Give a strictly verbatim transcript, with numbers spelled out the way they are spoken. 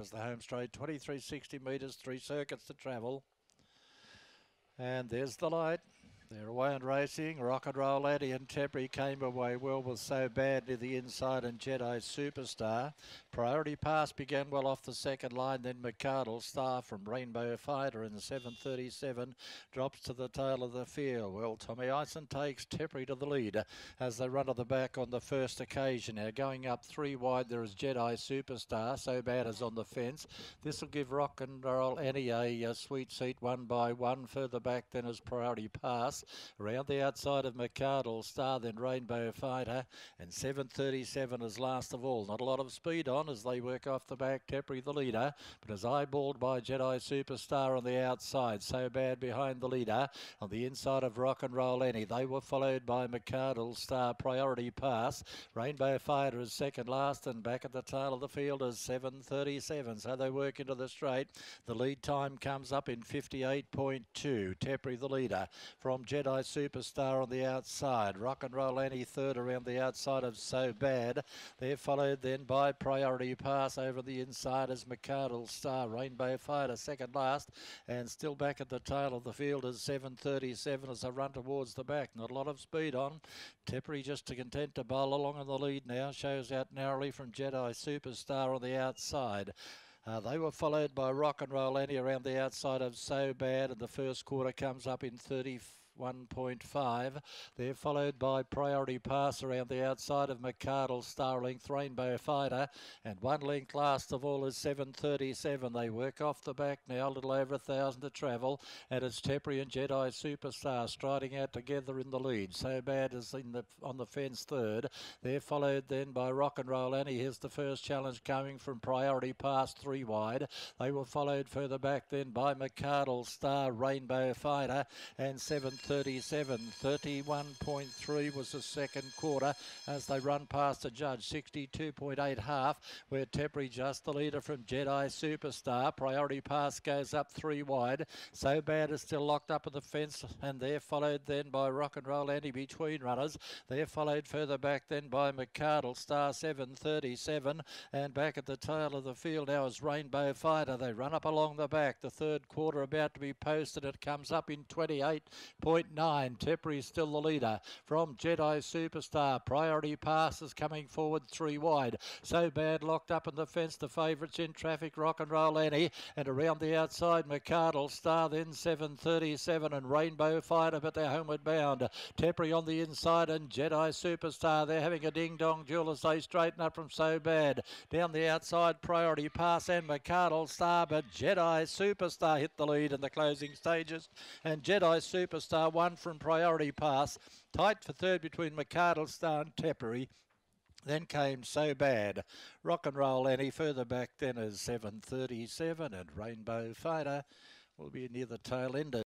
as the home straight, twenty-three sixty metres, three circuits to travel. And there's the light. They're away and racing. Rock and Roll Eddie and Tepri came away well with So Bad near the inside and Jedi Superstar. Priority Pass began well off the second line. Then McCardle Star from Rainbow Fighter in seven thirty-seven drops to the tail of the field. Well, Tommy Ison takes Tepri to the lead as they run to the back on the first occasion. Now going up three wide, there is Jedi Superstar. So Bad is on the fence. This will give Rock and Roll Eddie a, a sweet seat one by one. Further back then is Priority Pass. Around the outside of McCardle Star, then Rainbow Fighter, and seven thirty-seven is last of all. Not a lot of speed on as they work off the back. Tepri the leader, but is eyeballed by Jedi Superstar on the outside. So Bad behind the leader. On the inside of Rock and Roll Annie, they were followed by McCardle Star. Priority Pass. Rainbow Fighter is second last, and back at the tail of the field is seven thirty-seven. So they work into the straight. The lead time comes up in fifty-eight point two. Tepri the leader from Jedi Superstar on the outside. Rock and Roll Annie third around the outside of So Bad. They're followed then by Priority Pass over the inside as McCardle Star. Rainbow Fighter second last, and still back at the tail of the field is seven thirty-seven as they run towards the back. Not a lot of speed on. Tepri just to content to bowl along in the lead now. Shows out narrowly from Jedi Superstar on the outside. Uh, they were followed by Rock and Roll Annie around the outside of So Bad, and the first quarter comes up in thirty-one point five. They're followed by Priority Pass around the outside of McCardle Star length Rainbow Fighter, and one length last of all is seven thirty-seven. They work off the back now, a little over a thousand to travel, and it's Tepri and Jedi Superstar striding out together in the lead. So Bad is in the on the fence third. They're followed then by Rock and Roll Annie. Here's the first challenge coming from Priority Pass three wide. They were followed further back then by McCardle Star, Rainbow Fighter, and seven thirty-seven. thirty-one point three was the second quarter as they run past the judge. sixty-two point eight half, where Tepri just the leader from Jedi Superstar. Priority Pass goes up three wide. So Bad is still locked up at the fence, and they're followed then by Rock and Roll Annie between runners. They're followed further back then by McCardle Star, seven thirty-seven, and back at the tail of the field now is Rainbow Fighter. They run up along the back. The third quarter about to be posted. It comes up in twenty-eight point nine. Tepri is still the leader from Jedi Superstar. Priority Pass is coming forward three wide. So Bad locked up in the fence. The favourites in traffic, Rock and Roll Annie, and around the outside McCardle Star, then seven thirty-seven and Rainbow Fighter, but they're homeward bound. Tepri on the inside and Jedi Superstar. They're having a ding-dong duel as they straighten up from So Bad. Down the outside, Priority Pass and McCardle Star, but Jedi Superstar hit the lead in the closing stages, and Jedi Superstar won from Priority Pass. Tight for third between McCardle Star and Tepri. Then came So Bad. Rock and Roll Annie further back then is seven thirty-seven, and Rainbow Fighter will be near the tail end.